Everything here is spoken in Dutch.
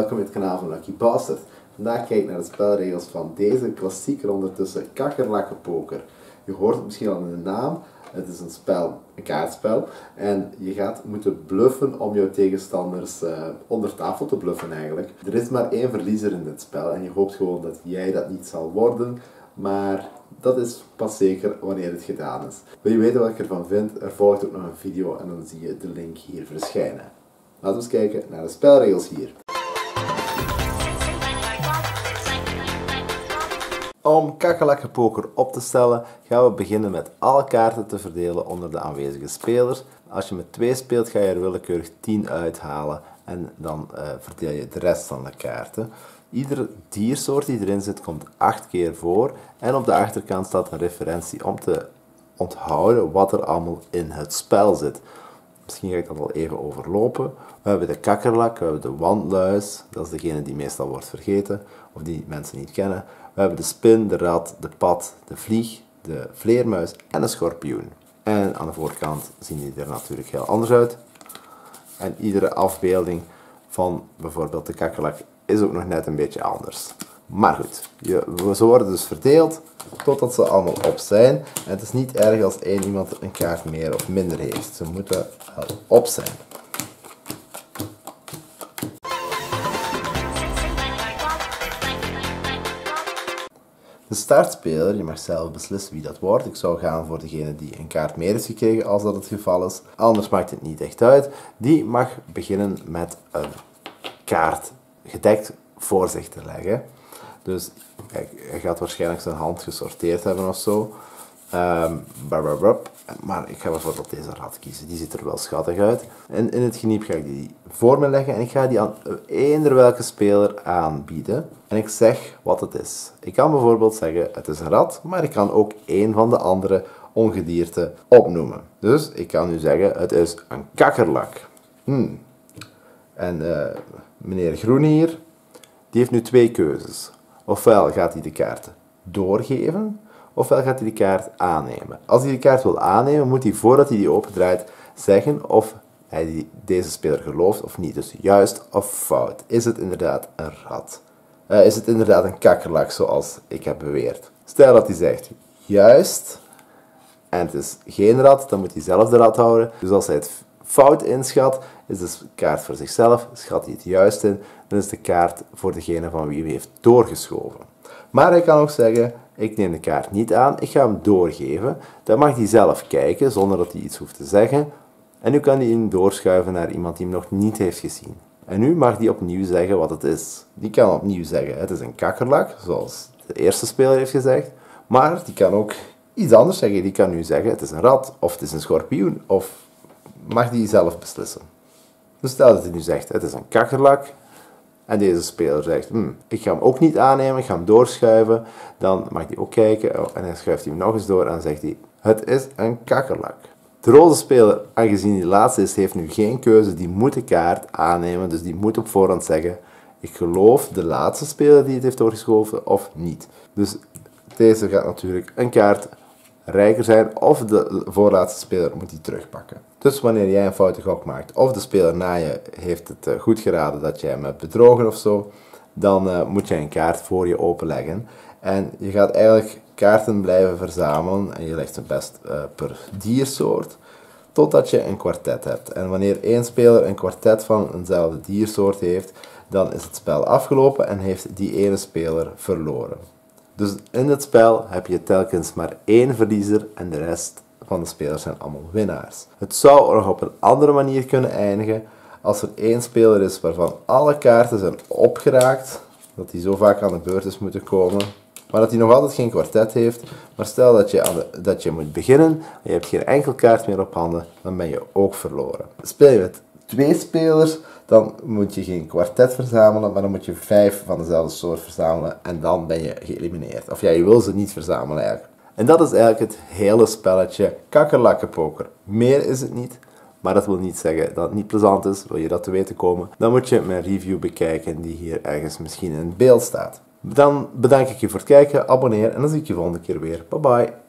welkom bij het kanaal van Lucky Bastard. Vandaag kijk ik naar de spelregels van deze klassieker ondertussen kakkerlakkenpoker. Je hoort het misschien al in de naam, het is een kaartspel en je gaat moeten bluffen om jouw tegenstanders onder tafel te bluffen eigenlijk. Er is maar één verliezer in dit spel en je hoopt gewoon dat jij dat niet zal worden, maar dat is pas zeker wanneer het gedaan is. Wil je weten wat ik ervan vind? Er volgt ook nog een video en dan zie je de link hier verschijnen. Laten we eens kijken naar de spelregels hier. Om kakkerlakkenpoker op te stellen gaan we beginnen met alle kaarten te verdelen onder de aanwezige spelers. Als je met 2 speelt ga je er willekeurig 10 uithalen en dan verdeel je de rest van de kaarten. Iedere diersoort die erin zit komt 8 keer voor en op de achterkant staat een referentie om te onthouden wat er allemaal in het spel zit. Misschien ga ik dat al even overlopen. We hebben de kakkerlak, we hebben de wandluis, dat is degene die meestal wordt vergeten of die mensen niet kennen. We hebben de spin, de rat, de pad, de vlieg, de vleermuis en de schorpioen. En aan de voorkant zien die er natuurlijk heel anders uit. En iedere afbeelding van bijvoorbeeld de kakkerlak is ook nog net een beetje anders. Maar goed, ze worden dus verdeeld totdat ze allemaal op zijn. En het is niet erg als één iemand een kaart meer of minder heeft. Ze moeten wel op zijn. De startspeler, je mag zelf beslissen wie dat wordt. Ik zou gaan voor degene die een kaart meer heeft gekregen als dat het geval is. Anders maakt het niet echt uit. Die mag beginnen met een kaart gedekt voor zich te leggen. Dus kijk, hij gaat waarschijnlijk zijn hand gesorteerd hebben of zo. Maar ik ga bijvoorbeeld deze rat kiezen. Die ziet er wel schattig uit. En in het geniep ga ik die voor me leggen en ik ga die aan eender welke speler aanbieden. En ik zeg wat het is. Ik kan bijvoorbeeld zeggen het is een rat, maar ik kan ook één van de andere ongedierte opnoemen. Dus ik kan nu zeggen het is een kakkerlak. En meneer Groen hier, die heeft nu 2 keuzes. Ofwel gaat hij de kaart doorgeven, ofwel gaat hij de kaart aannemen. Als hij de kaart wil aannemen, moet hij voordat hij die opendraait zeggen of hij deze speler gelooft of niet. Dus juist of fout. Is het inderdaad een rat? Is het inderdaad een kakkerlak zoals ik heb beweerd? Stel dat hij zegt juist en het is geen rat, dan moet hij zelf de rat houden. Dus als hij het fout inschat, is de kaart voor zichzelf. Schat hij het juist in, dan is de kaart voor degene van wie hij heeft doorgeschoven. Maar hij kan ook zeggen, ik neem de kaart niet aan, ik ga hem doorgeven. Dan mag hij zelf kijken, zonder dat hij iets hoeft te zeggen. En nu kan hij hem doorschuiven naar iemand die hem nog niet heeft gezien. En nu mag hij opnieuw zeggen wat het is. Die kan opnieuw zeggen, het is een kakkerlak, zoals de eerste speler heeft gezegd. Maar die kan ook iets anders zeggen. Die kan nu zeggen, het is een rat, of het is een schorpioen, of mag die zelf beslissen. Dus stel dat hij nu zegt, het is een kakkerlak. En deze speler zegt, ik ga hem ook niet aannemen, ik ga hem doorschuiven. Dan mag hij ook kijken en dan schuift hij hem nog eens door en dan zegt hij, het is een kakkerlak. De roze speler, aangezien die laatste is, heeft nu geen keuze, die moet de kaart aannemen. Dus die moet op voorhand zeggen, ik geloof de laatste speler die het heeft doorgeschoven of niet. Dus deze gaat natuurlijk een kaart rijker zijn of de voorlaatste speler moet die terugpakken. Dus wanneer jij een foute gok maakt of de speler na je heeft het goed geraden dat jij hem hebt bedrogen of zo, dan moet jij een kaart voor je openleggen. En je gaat eigenlijk kaarten blijven verzamelen en je legt ze best per diersoort totdat je een kwartet hebt. En wanneer één speler een kwartet van eenzelfde diersoort heeft, dan is het spel afgelopen en heeft die ene speler verloren. Dus in het spel heb je telkens maar 1 verliezer en de rest van de spelers zijn allemaal winnaars. Het zou nog op een andere manier kunnen eindigen als er 1 speler is waarvan alle kaarten zijn opgeraakt, dat hij zo vaak aan de beurt is moeten komen, maar dat hij nog altijd geen kwartet heeft. Maar stel dat je moet beginnen en je hebt geen enkel kaart meer op handen, dan ben je ook verloren. Speel je met 2 spelers, dan moet je geen kwartet verzamelen, maar dan moet je 5 van dezelfde soort verzamelen en dan ben je geëlimineerd. Of ja, je wil ze niet verzamelen eigenlijk. En dat is eigenlijk het hele spelletje kakkerlakkenpoker. Meer is het niet, maar dat wil niet zeggen dat het niet plezant is. Wil je dat te weten komen, dan moet je mijn review bekijken die hier ergens misschien in beeld staat. Dan bedank ik je voor het kijken, abonneer en dan zie ik je volgende keer weer. Bye bye!